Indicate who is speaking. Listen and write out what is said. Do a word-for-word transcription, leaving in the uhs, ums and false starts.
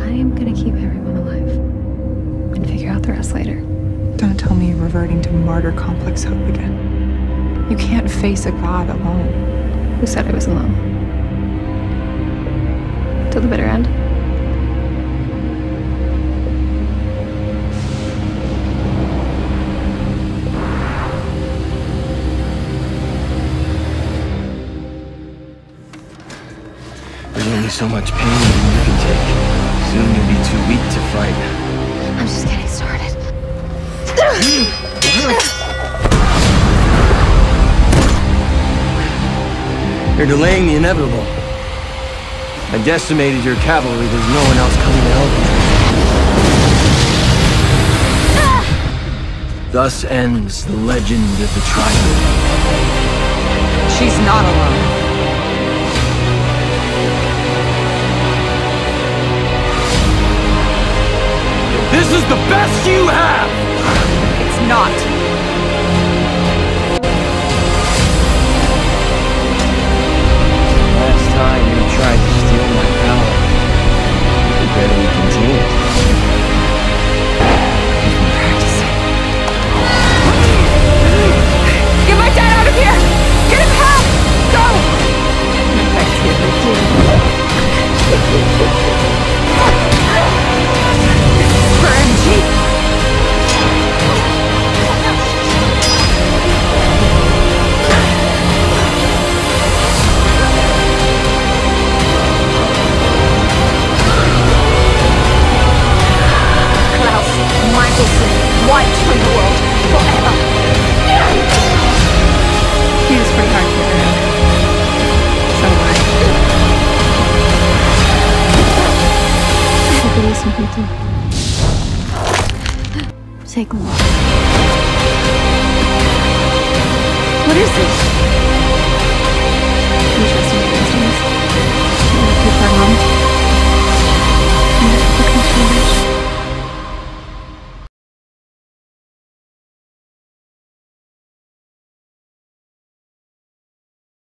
Speaker 1: I am gonna keep everyone alive and figure out the rest later.
Speaker 2: Don't tell me you're reverting to martyr complex hope again. You can't face a god alone.
Speaker 1: Who said I was alone? Till the bitter end.
Speaker 3: There's only so much pain you can take. Soon you'll be too weak to fight.
Speaker 1: I'm just getting started.
Speaker 3: You're delaying the inevitable. I decimated your cavalry. There's no one else coming to help you. Thus ends the legend of the Triad.
Speaker 2: She's not alone.
Speaker 3: This is the best you have!
Speaker 2: It's not.
Speaker 3: Last time you tried to steal my power, you barely contained it. You've been practicing.
Speaker 2: Get my dad out of here! Get him help! Go! I feel for M G. Klaus Michelson wiped from the world forever.
Speaker 1: He was pretty hard to get rid of. So why? I could use some people. Take one.